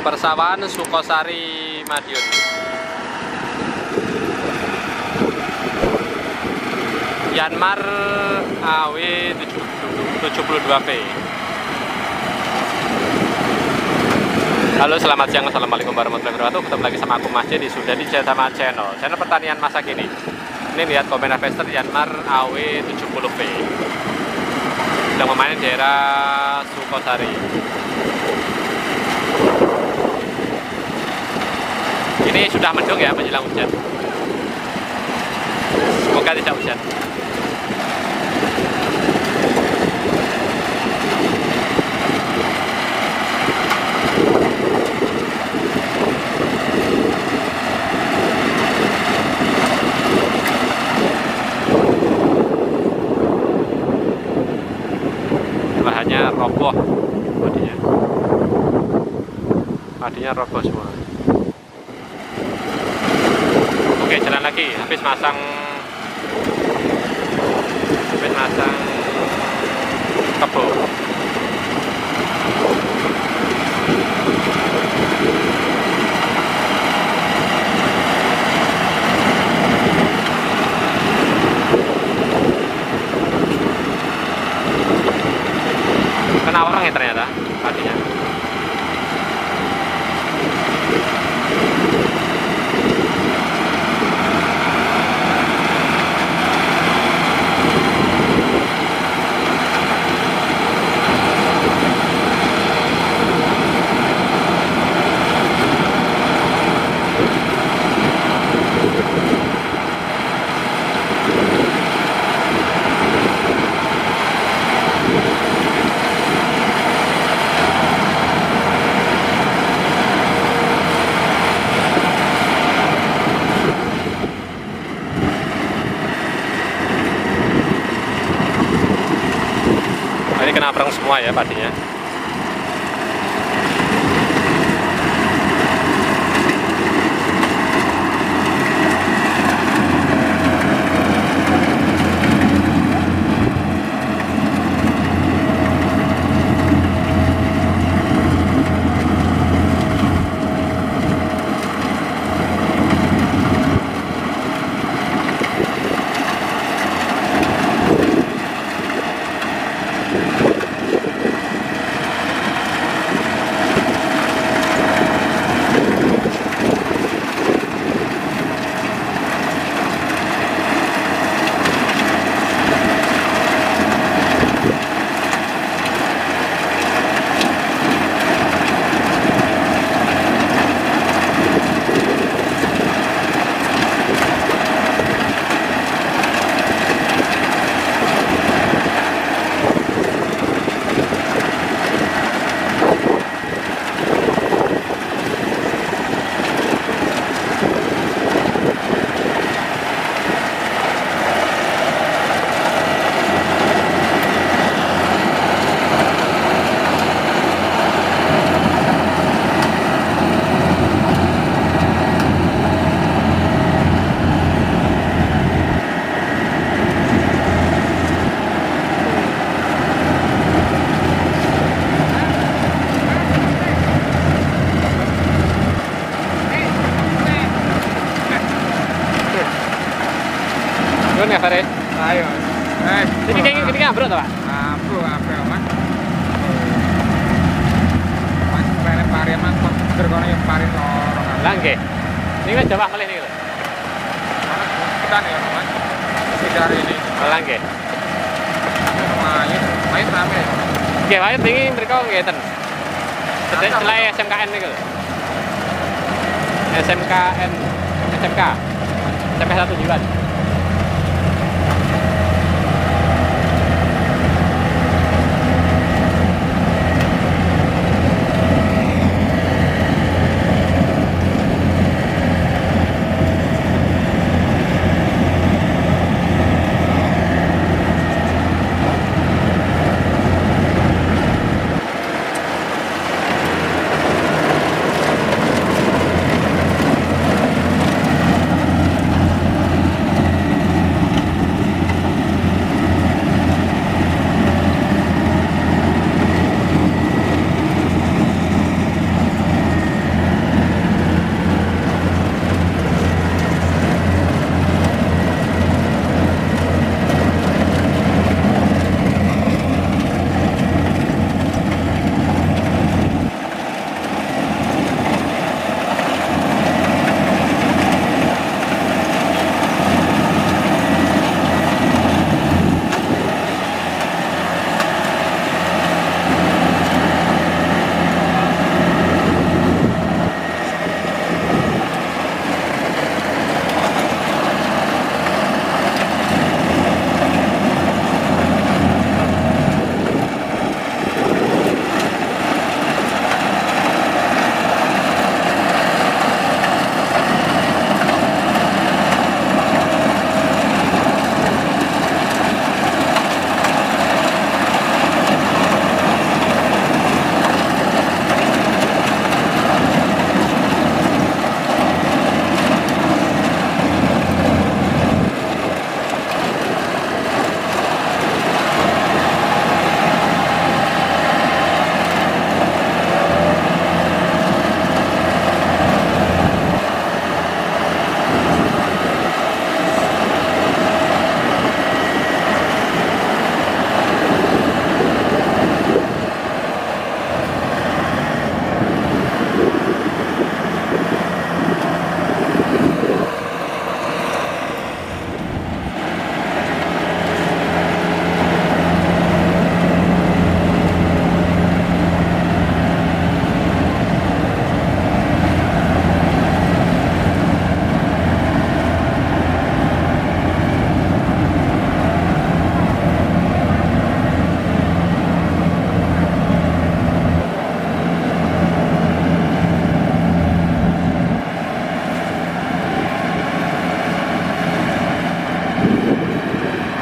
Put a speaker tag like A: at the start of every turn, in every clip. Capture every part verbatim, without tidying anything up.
A: Persawahan Sukosari, Madiun. Yanmar A W tujuh puluh dua P. Halo, selamat siang. Assalamualaikum warahmatullahi wabarakatuh. Ketemu lagi sama aku Mas J di Sudah di Jatama Channel. Channel pertanian masa kini. Ini lihat komen harvester Yanmar A W tujuh puluh P. Sedang memanen daerah Sukosari. Ini sudah mendung ya, menjelang hujan. Semoga tidak hujan. Lahannya roboh, padinya. Padinya roboh semua. Oke, jalan lagi. Habis masang habis masang kebo. Kena orang ya ternyata padinya. Ini kena perang semua ya padinya. Ya, Fare.
B: Ayo. Eh,
A: ini kayak gini kan, Bro, Pak?
B: Bro, apa, Mas? Mas pengen pari Mas, kok gergone yang pari lorong.
A: Lah nggih. Ini kan Jawa melih niki lho.
B: Kita nih, Mas. Sekitar ini.
A: Lah nggih.
B: Main, main rame.
A: Nggih, wae tinggi mriko ngeten. Sedek selae S M K N niku lho. S M K N S M K. S M K satu Jiwan.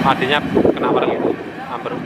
A: Padinya kena bareng itu, ambruk.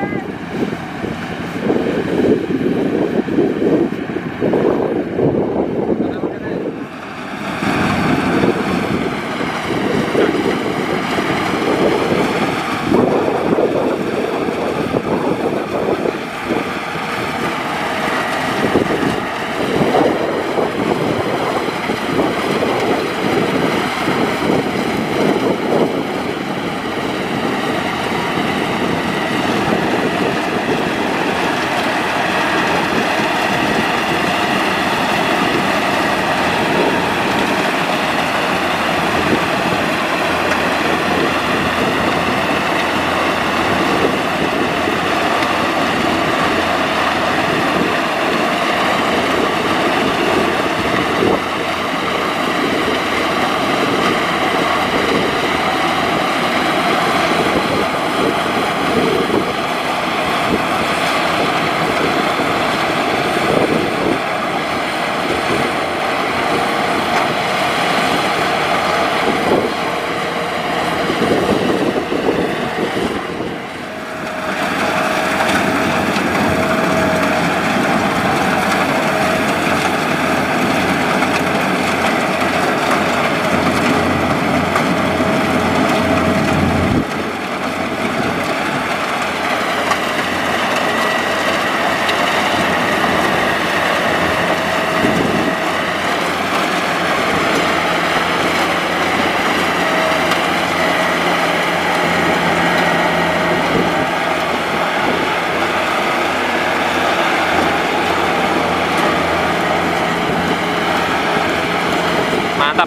A: Mantap.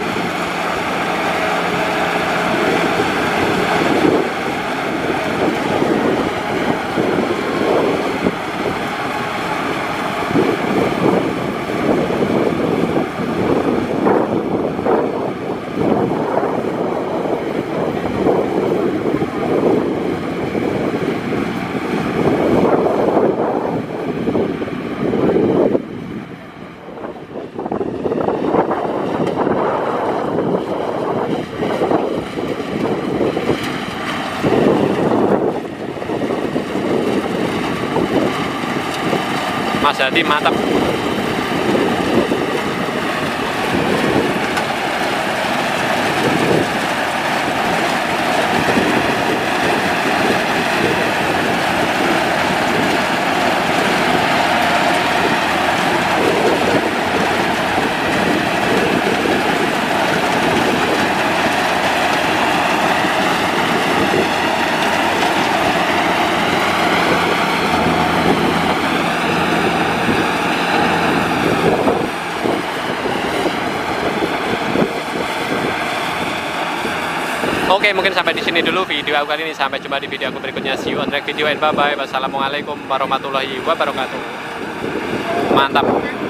A: Mas Hadi mantap. Oke, mungkin sampai di sini dulu video aku kali ini. Sampai jumpa di video aku berikutnya. See you on next video and bye bye. Wassalamualaikum warahmatullahi wabarakatuh. Mantap.